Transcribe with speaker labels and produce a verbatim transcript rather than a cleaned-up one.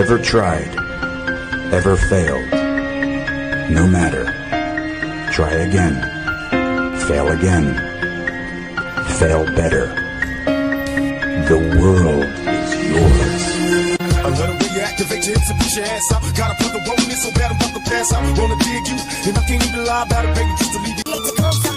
Speaker 1: Ever tried? Ever failed? No matter. Try again. Fail again. Fail better. The world is yours.
Speaker 2: I love the way you activate your hips and push your ass out. Gotta put the roll in so bad I'm about to pass out. Wanna dig you, and I can't even lie about it, baby, just to leave you.